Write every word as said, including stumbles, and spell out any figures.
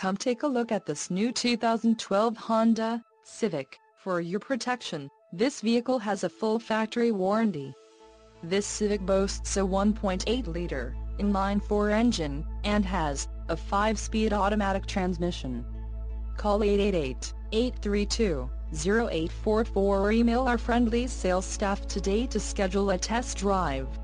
Come take a look at this new two thousand twelve Honda Civic. For your protection, this vehicle has a full factory warranty. This Civic boasts a one point eight liter inline-four engine, and has a five-speed automatic transmission. Call eight eight eight, eight three two, zero eight four four or email our friendly sales staff today to schedule a test drive.